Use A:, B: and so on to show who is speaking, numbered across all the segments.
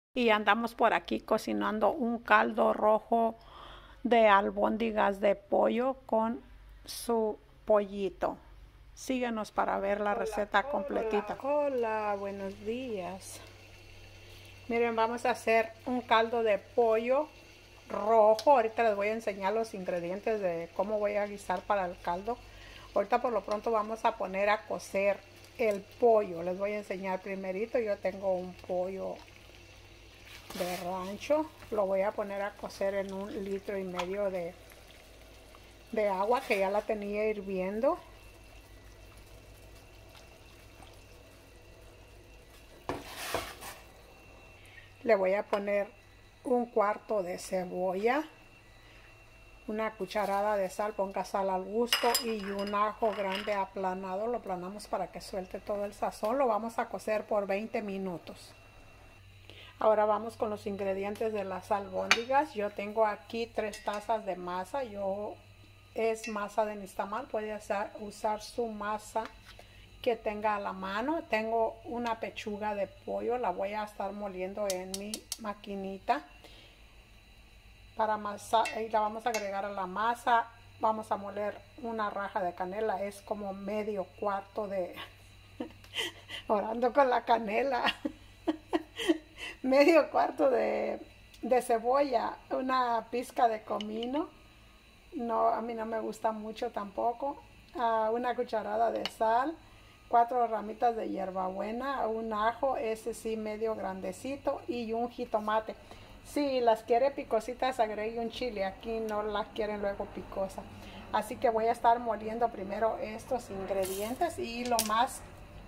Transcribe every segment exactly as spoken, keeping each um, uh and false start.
A: Y andamos por aquí cocinando un caldo rojo de albóndigas de pollo con su pollito. Síguenos para ver la hola, receta hola, completita. Hola, buenos días. Miren, vamos a hacer un caldo de pollo rojo. Ahorita les voy a enseñar los ingredientes de cómo voy a guisar para el caldo. Ahorita por lo pronto vamos a poner a cocer el pollo. Les voy a enseñar primerito. Yo tengo un pollo de rancho, lo voy a poner a cocer en un litro y medio de, de agua que ya la tenía hirviendo. Le voy a poner un cuarto de cebolla, una cucharada de sal, ponga sal al gusto, y un ajo grande aplanado. Lo aplanamos para que suelte todo el sazón. Lo vamos a cocer por veinte minutos. Ahora vamos con los ingredientes de las albóndigas. Yo tengo aquí tres tazas de masa. Yo es masa de nixtamal. Puede usar, usar su masa que tenga a la mano. Tengo una pechuga de pollo. La voy a estar moliendo en mi maquinita. Para masa, y la vamos a agregar a la masa. Vamos a moler una raja de canela. Es como medio cuarto de... Orando con la canela. Medio cuarto de, de cebolla, una pizca de comino, no, a mí no me gusta mucho tampoco, uh, una cucharada de sal, cuatro ramitas de hierbabuena, un ajo, ese sí medio grandecito, y un jitomate. Si las quiere picositas, agregue un chile. Aquí no las quieren luego picosa. Así que voy a estar moliendo primero estos ingredientes, y lo más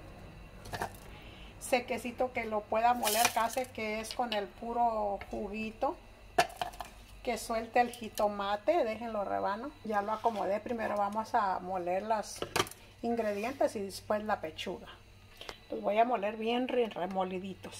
A: sequecito que lo pueda moler casi que es con el puro juguito, que suelte el jitomate. Déjenlo rebano. Ya lo acomodé. Primero vamos a moler los ingredientes y después la pechuga. Los voy a moler bien remoliditos.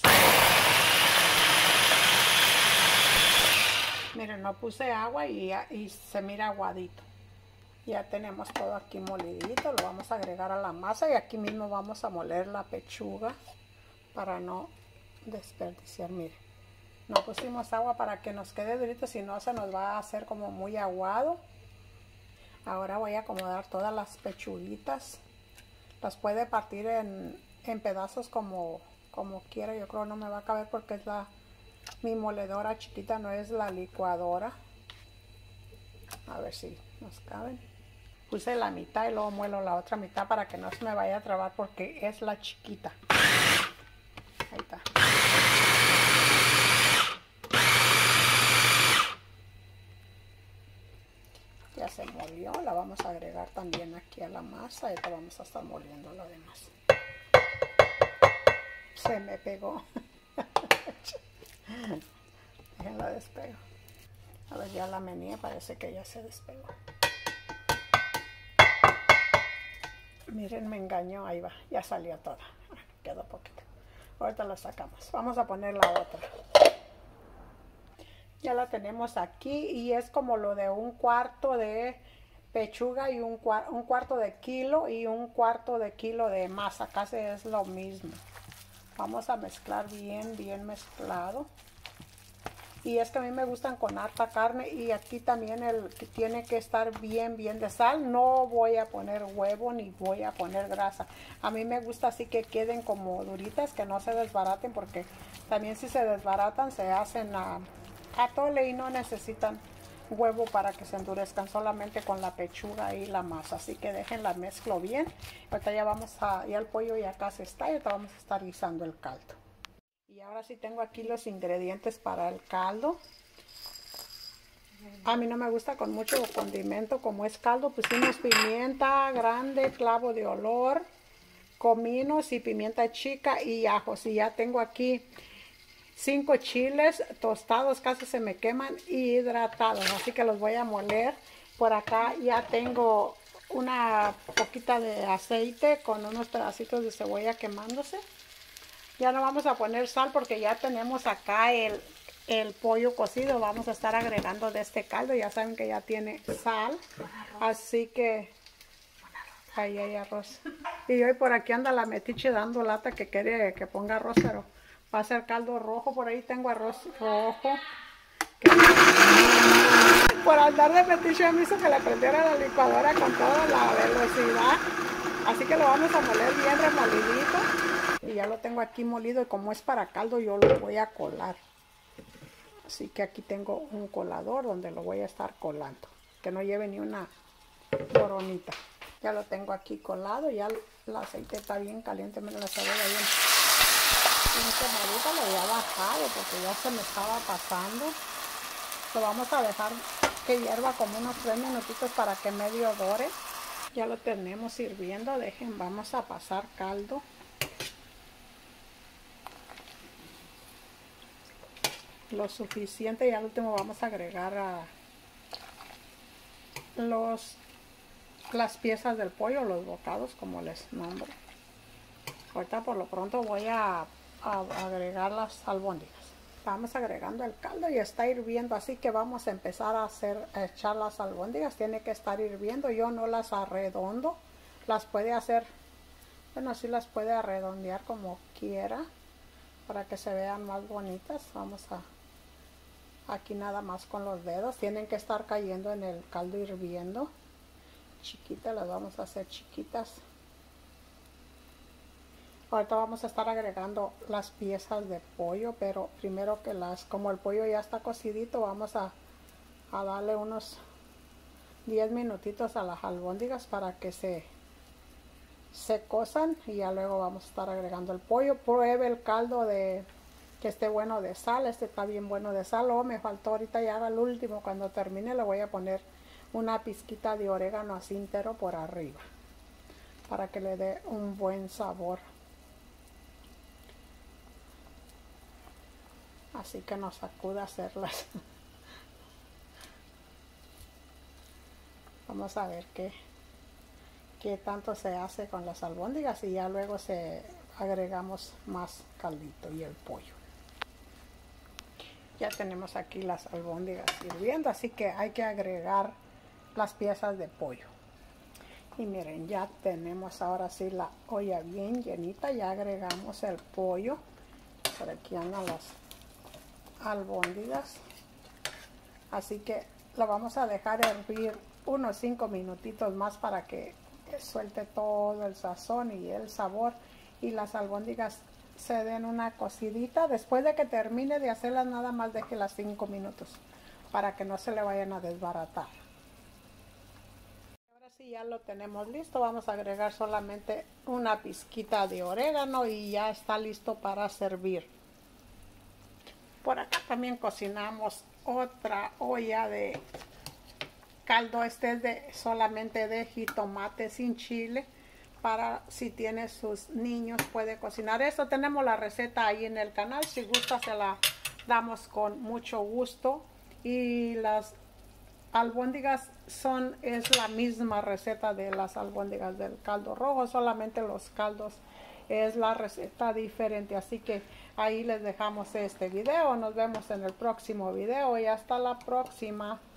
A: Miren, no puse agua y, y se mira aguadito. Ya tenemos todo aquí molidito. Lo vamos a agregar a la masa y aquí mismo vamos a moler la pechuga para no desperdiciar. Miren, no pusimos agua para que nos quede durito, si no se nos va a hacer como muy aguado. Ahora voy a acomodar todas las pechuguitas. Las puede partir en, en pedazos como, como quiera. Yo creo no me va a caber porque es la mi moledora chiquita, no es la licuadora. A ver si nos caben. Puse la mitad y luego muelo la otra mitad para que no se me vaya a trabar porque es la chiquita. Ahí está. Ya se molió. La vamos a agregar también aquí a la masa. Y ahora vamos a estar moliendo lo demás. Se me pegó. Déjenla despego. A ver, ya la meneé. Parece que ya se despegó. Miren, me engañó. Ahí va. Ya salió toda. Quedó poquito. Ahorita la sacamos. Vamos a poner la otra. Ya la tenemos aquí y es como lo de un cuarto de pechuga y un, cua un cuarto de kilo y un cuarto de kilo de masa. Casi es lo mismo. Vamos a mezclar bien, bien mezclado. Y es que a mí me gustan con harta carne y aquí también el que tiene que estar bien, bien de sal. No voy a poner huevo ni voy a poner grasa. A mí me gusta así que queden como duritas, que no se desbaraten, porque también si se desbaratan se hacen a, a tole y no necesitan huevo para que se endurezcan, solamente con la pechuga y la masa. Así que déjenla mezclo bien. Ahorita ya vamos a, ya el pollo ya casi está y ahorita vamos a estar guisando el caldo. Y ahora sí tengo aquí los ingredientes para el caldo. A mí no me gusta con mucho condimento, como es caldo. Pusimos pimienta grande, clavo de olor, cominos y pimienta chica y ajos. Y ya tengo aquí cinco chiles tostados, casi se me queman, y hidratados. Así que los voy a moler. Por acá ya tengo una poquita de aceite con unos pedacitos de cebolla quemándose. Ya no vamos a poner sal porque ya tenemos acá el, el pollo cocido. Vamos a estar agregando de este caldo. Ya saben que ya tiene sal. Así que ahí hay arroz. Y hoy por aquí anda la metiche dando lata que quiere que ponga arroz, pero Va a ser caldo rojo. Por ahí tengo arroz rojo. Que... por andar de metiche me hizo que le prendiera la licuadora con toda la velocidad. Así que lo vamos a moler bien remolidito. Y ya lo tengo aquí molido. Y como es para caldo, yo lo voy a colar. Así que aquí tengo un colador donde lo voy a estar colando. Que no lleve ni una coronita. Ya lo tengo aquí colado. Ya el aceite está bien caliente. Miren la cebolla bien, bien quemadita. Lo había bajado porque ya se me estaba pasando. Lo vamos a dejar que hierva como unos tres minutitos para que medio dore. Ya lo tenemos hirviendo. Dejen, vamos a pasar caldo. Lo suficiente. Y al último vamos a agregar a los las piezas del pollo, los bocados, como les nombro. Ahorita por lo pronto voy a, a agregar las albóndigas. Vamos agregando el caldo y está hirviendo, así que vamos a empezar a hacer a echar las albóndigas. Tiene que estar hirviendo. Yo no las arredondo, las puede hacer, bueno, así las puede arredondear como quiera para que se vean más bonitas. Vamos a aquí nada más con los dedos. Tienen que estar cayendo en el caldo hirviendo. Chiquitas, las vamos a hacer chiquitas. Ahorita vamos a estar agregando las piezas de pollo, pero primero que las, como el pollo ya está cocidito, vamos a, a darle unos diez minutitos a las albóndigas para que se, se cosan y ya luego vamos a estar agregando el pollo. Pruebe el caldo de que esté bueno de sal. Este está bien bueno de sal. Oh, me faltó ahorita ya al último, cuando termine le voy a poner una pizquita de orégano así entero por arriba para que le dé un buen sabor. Así que nos sacuda hacerlas. Vamos a ver qué, qué tanto se hace con las albóndigas y ya luego se agregamos más caldito y el pollo. Ya tenemos aquí las albóndigas hirviendo, así que hay que agregar las piezas de pollo. Y miren, ya tenemos ahora sí la olla bien llenita. Ya agregamos el pollo. Por aquí andan las albóndigas. Así que lo vamos a dejar hervir unos cinco minutitos más para que suelte todo el sazón y el sabor y las albóndigas se den una cocidita. Después de que termine de hacerlas, nada más déjelas cinco minutos para que no se le vayan a desbaratar. Ahora sí ya lo tenemos listo. Vamos a agregar solamente una pizquita de orégano y ya está listo para servir. Por acá también cocinamos otra olla de caldo. Este es de solamente de jitomate sin chile. Para si tiene sus niños puede cocinar esto. Tenemos la receta ahí en el canal. Si gusta se la damos con mucho gusto. Y las albóndigas son es la misma receta de las albóndigas del caldo rojo. Solamente los caldos es la receta diferente. Así que ahí les dejamos este video. Nos vemos en el próximo video y hasta la próxima.